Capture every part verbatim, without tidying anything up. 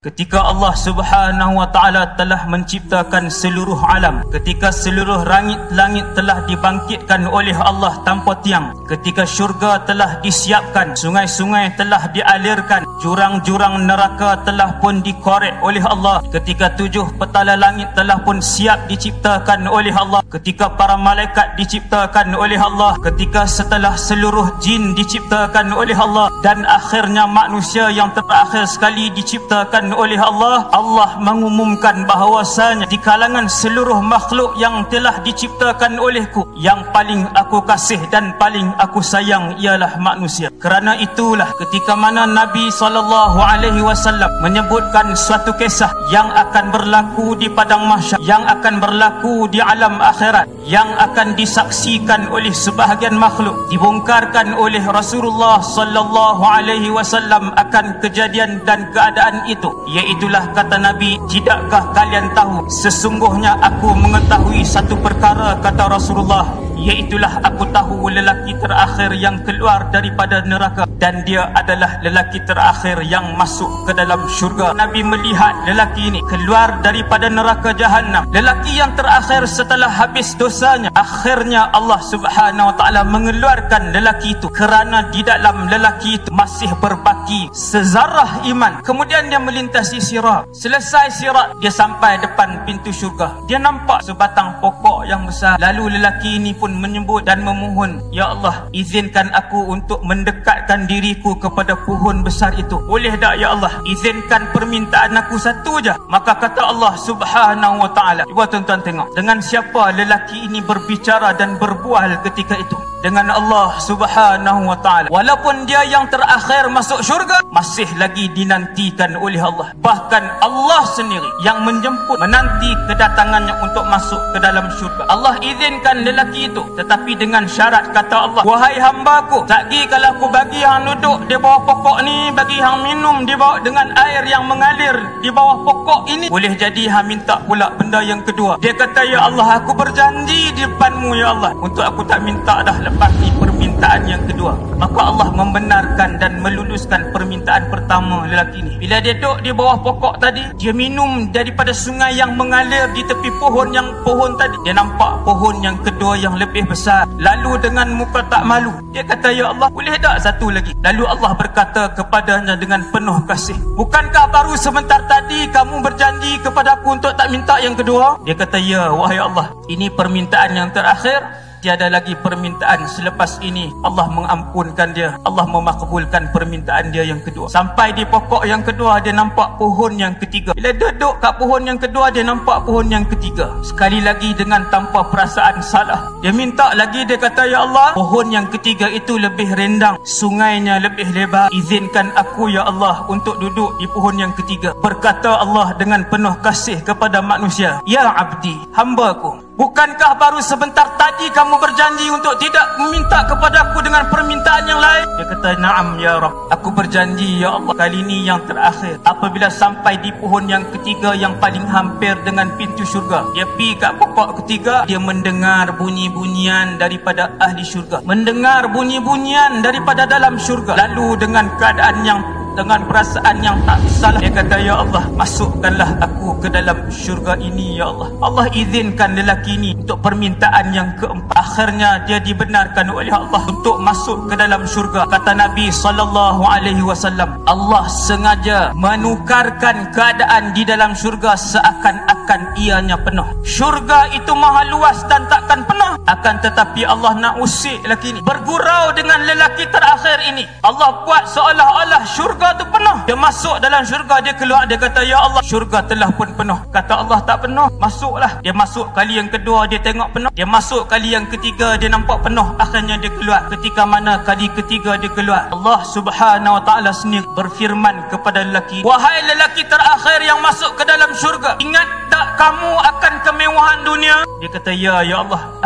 Ketika Allah Subhanahu wa taala telah menciptakan seluruh alam, ketika seluruh langit-langit telah dibangkitkan oleh Allah tanpa tiang, ketika syurga telah disiapkan, sungai-sungai telah dialirkan, jurang-jurang neraka telah pun dikorek oleh Allah, ketika tujuh petala langit telah pun siap diciptakan oleh Allah, ketika para malaikat diciptakan oleh Allah, ketika setelah seluruh jin diciptakan oleh Allah, dan akhirnya manusia yang terakhir sekali diciptakan oleh Allah, Allah mengumumkan bahawasanya di kalangan seluruh makhluk yang telah diciptakan olehku, yang paling aku kasih dan paling aku sayang ialah manusia. Kerana itulah ketika mana Nabi sallallahu alaihi wasallam menyebutkan suatu kisah yang akan berlaku di padang mahsyar, yang akan berlaku di alam akhirat, yang akan disaksikan oleh sebahagian makhluk, dibongkarkan oleh Rasulullah sallallahu alaihi wasallam akan kejadian dan keadaan itu. Iaitulah kata Nabi, tidakkah kalian tahu sesungguhnya aku mengetahui satu perkara, kata Rasulullah, iaitulah aku tahu lelaki terakhir yang keluar daripada neraka, dan dia adalah lelaki terakhir yang masuk ke dalam syurga. Nabi melihat lelaki ini keluar daripada neraka Jahannam, lelaki yang terakhir setelah habis dosanya. Akhirnya Allah Subhanahu wa taala mengeluarkan lelaki itu kerana di dalam lelaki itu masih berbaki sezarah iman. Kemudian dia melintasi sirat. Selesai sirat, dia sampai depan pintu syurga. Dia nampak sebatang pokok yang besar. Lalu lelaki ini pun menyebut dan memohon, ya Allah, izinkan aku untuk mendekatkan diriku kepada pohon besar itu. Boleh tak ya Allah? Izinkan permintaan aku satu je. Maka kata Allah Subhanahu wa taala, cuba tuan-tuan tengok, dengan siapa lelaki ini berbicara dan berbual ketika itu? Dengan Allah Subhanahu wa taala. Walaupun dia yang terakhir masuk syurga, masih lagi dinantikan oleh Allah. Bahkan Allah sendiri yang menjemput, menanti kedatangannya untuk masuk ke dalam syurga. Allah izinkan lelaki itu, tetapi dengan syarat, kata Allah, wahai hambaku, lagi kalau aku bagi hang duduk di bawah pokok ni, bagi hang minum di bawah dengan air yang mengalir di bawah pokok ini, boleh jadi hang minta pula benda yang kedua. Dia kata, ya Allah, aku berjanji di depanmu ya Allah, untuk aku tak minta dah lepas ni permintaan yang kedua. Maka Allah membenarkan dan meluluskan permintaan pertama lelaki ini. Bila dia duduk di bawah pokok tadi, dia minum daripada sungai yang mengalir di tepi pohon yang pohon tadi. Dia nampak pohon yang kedua yang lebih besar. Lalu dengan muka tak malu, dia kata, ya Allah, boleh tak satu lagi? Lalu Allah berkata kepadanya dengan penuh kasih, bukankah baru sebentar tadi kamu berjanji kepada aku untuk tak minta yang kedua? Dia kata, ya wahai Allah, ini permintaan yang terakhir. Tiada lagi permintaan selepas ini. Allah mengampunkan dia, Allah memakbulkan permintaan dia yang kedua. Sampai di pokok yang kedua, dia nampak pohon yang ketiga. Bila duduk kat pohon yang kedua, dia nampak pohon yang ketiga. Sekali lagi dengan tanpa perasaan salah, dia minta lagi. Dia kata, ya Allah, pohon yang ketiga itu lebih rendang, sungainya lebih lebar, izinkan aku ya Allah untuk duduk di pohon yang ketiga. Berkata Allah dengan penuh kasih kepada manusia, ya abdi, hambaku, bukankah baru sebentar tadi kamu berjanji untuk tidak meminta kepada aku dengan permintaan yang lain? Dia kata, na'am ya Rabb, aku berjanji ya Allah, kali ini yang terakhir. Apabila sampai di pohon yang ketiga yang paling hampir dengan pintu syurga, dia pergi kat pokok ketiga, dia mendengar bunyi-bunyian daripada ahli syurga, mendengar bunyi-bunyian daripada dalam syurga. Lalu dengan keadaan yang dengan perasaan yang tak salah, dia kata, ya Allah, masukkanlah aku ke dalam syurga ini ya Allah. Allah izinkan lelaki ini untuk permintaan yang keempat. Akhirnya dia dibenarkan oleh Allah untuk masuk ke dalam syurga. Kata Nabi sallallahu alaihi wasallam, Allah sengaja menukarkan keadaan di dalam syurga seakan-akan ianya penuh. Syurga itu maha luas dan takkan penuh, akan tetapi Allah nak usik lelaki ini, bergurau dengan lelaki terakhir ini. Allah buat seolah-olah syurga tu penuh. Dia masuk dalam syurga, dia keluar, dia kata, ya Allah, syurga telah pun penuh. Kata Allah, tak penuh, masuklah. Dia masuk kali yang kedua, dia tengok penuh. Dia masuk kali yang ketiga, dia nampak penuh. Akhirnya dia keluar. Ketika mana kali ketiga dia keluar, Allah Subhanahu wa taala sendiri berfirman kepada lelaki, wahai lelaki terakhir yang masuk ke dalam syurga, ingat tak kamu akan kemewahan dunia? Dia kata, ya ya Allah,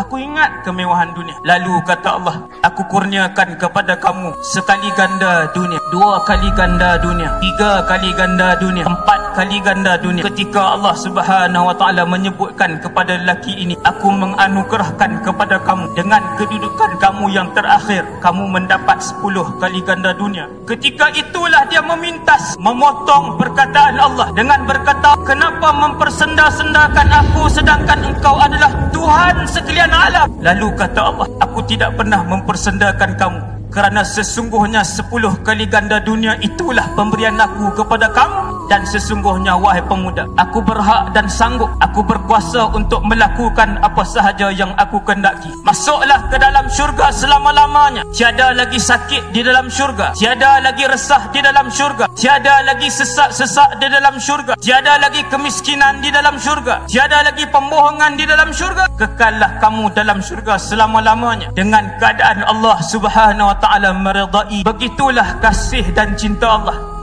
Aku ingat kemewahan dunia. Lalu kata Allah, aku kurniakan kepada kamu sekali ganda dunia, dua kali ganda dunia, tiga kali ganda dunia, empat kali ganda dunia. Ketika Allah Subhanahu wa taala menyebutkan kepada lelaki ini, aku menganugerahkan kepada kamu dengan kedudukan kamu yang terakhir, kamu mendapat sepuluh kali ganda dunia. Ketika itulah dia memintas, memotong perkataan Allah dengan berkata, kenapa mempersenda-sendakan aku sedangkan engkau adalah Tuhan sekalian alam? Lalu kata Allah, aku tidak pernah mempersendakan kamu, kerana sesungguhnya sepuluh kali ganda dunia itulah pemberian aku kepada kamu. Dan sesungguhnya wahai pemuda, aku berhak dan sanggup, aku berkuasa untuk melakukan apa sahaja yang aku kendaki. Masuklah ke dalam syurga selama-lamanya. Tiada lagi sakit di dalam syurga, tiada lagi resah di dalam syurga, tiada lagi sesak-sesak di dalam syurga, tiada lagi kemiskinan di dalam syurga, tiada lagi pembohongan di dalam syurga. Kekallah kamu dalam syurga selama-lamanya dengan keadaan Allah Subhanahu wa taala meridai. Begitulah kasih dan cinta Allah.